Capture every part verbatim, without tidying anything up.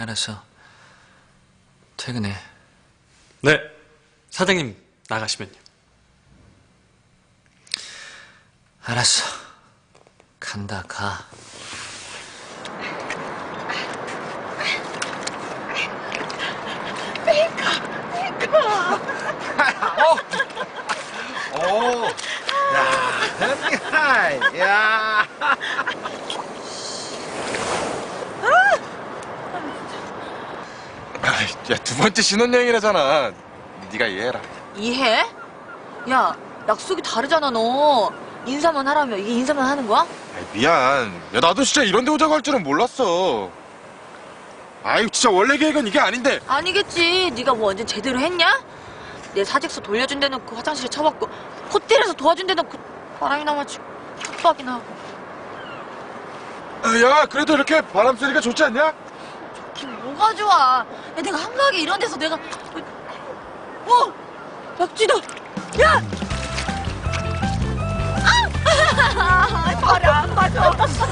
알았어. 퇴근해. 네, 사장님 나가시면요. 알았어. 간다, 가. 어, 오, 야, 很厉害呀！ 야, 두 번째 신혼여행이라잖아. 네가 이해해라. 이해? 야, 약속이 다르잖아, 너. 인사만 하라며. 이게 인사만 하는 거야? 아이, 미안. 야, 나도 진짜 이런 데 오자고 할 줄은 몰랐어. 아유, 진짜 원래 계획은 이게 아닌데. 아니겠지. 네가 뭐 언제 제대로 했냐? 내 사직서 돌려준 데 놓고 화장실에 처박고 호텔에서 도와준 데 놓고 바람이나 맞지 협박이나 하고. 야, 그래도 이렇게 바람 쐬니까 좋지 않냐? 좋긴 뭐가 좋아. 야, 내가 한가하게 이런 데서 내가 어! 약지다. 야! 아! 발이 안 맞아.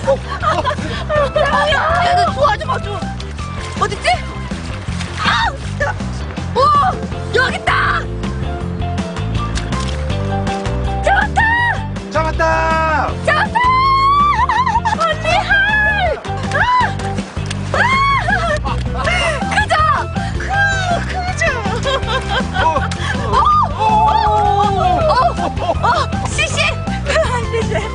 야, 야, 너 도와줘봐 좀. 어딨지? 아! 오! 여기 있다! 잡았다! 잡았다! 잡았다! 언니할! 아! 아! 크죠? 크, 크죠? 어! 어! 어! 어! 어! 시시! 안 되지.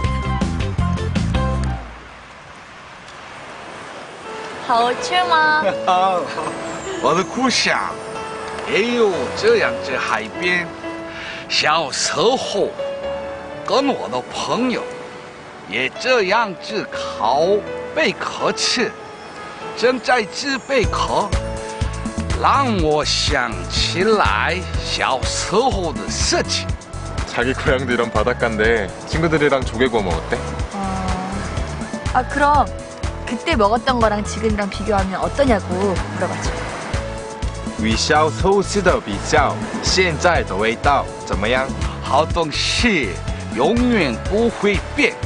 好吃吗？ 我的故乡也有这样子海边。小时候跟我的朋友也这样子烤贝壳吃，正在吃贝壳，让我想起来小时候的事情。 자기 고향도 이런 바닷가인데 친구들이랑 조개 구워 먹었대? 어... 아, 그럼 그때 먹었던 거랑 지금이랑 비교하면 어떠냐고 물어봤죠. 与小时候吃的比较，现在的味道怎么样？ 好东西永远不会变。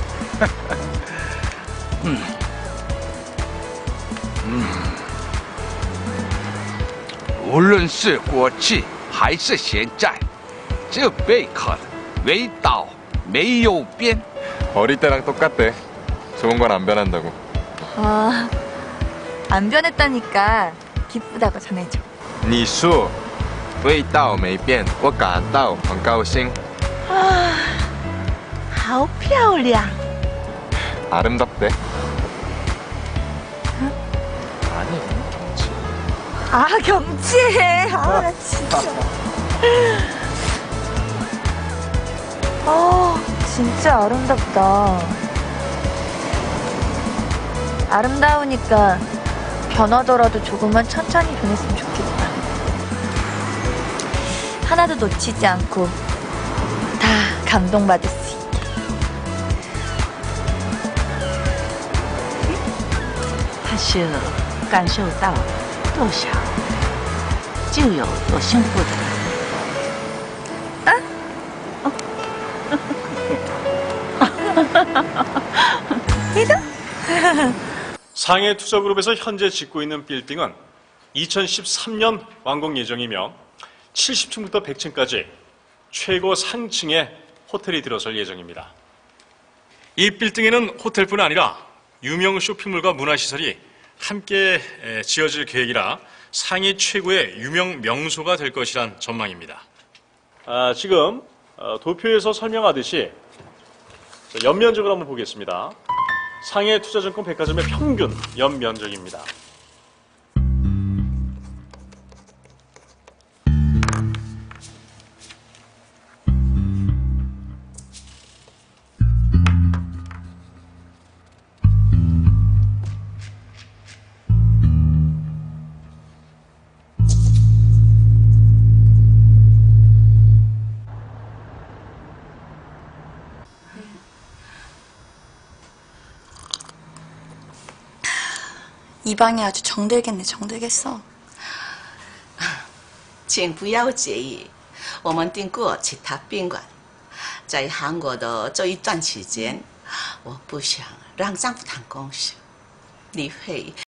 嗯嗯，无论是过去还是现在，这贝壳的味道没有变。 어릴 때랑 똑같대. 좋은 건 안 변한다고. 아, 안 변했다니까 기쁘다고 전해줘. 你说味道没变，我感到很高兴。 아, 好漂亮. 아름답대. 아니, 경치. 아, 경치해. 아, 나 진짜. 아, 진짜 아름답다. 아름다우니까 변하더라도 조금만 천천히 변했으면 좋겠다. 하나도 놓치지 않고 다 감동받을 수 있게. 他是感受到多少，就有多幸福的人。 상해투자그룹에서 현재 짓고 있는 빌딩은 이천십삼 년 완공 예정이며 칠십 층부터 백 층까지 최고 상층의 호텔이 들어설 예정입니다. 이 빌딩에는 호텔뿐 아니라 유명 쇼핑몰과 문화시설이 함께 지어질 계획이라 상해 최고의 유명 명소가 될 것이란 전망입니다. 아, 지금 도표에서 설명하듯이 연면적을 한번 보겠습니다. 상해투자증권 백화점의 평균 연면적입니다. 이 방이 아주 정들겠네, 정들겠어. 请不要介意，我们订过其他宾馆。在韩国的这一段期间，我不想让丈夫谈公事，你会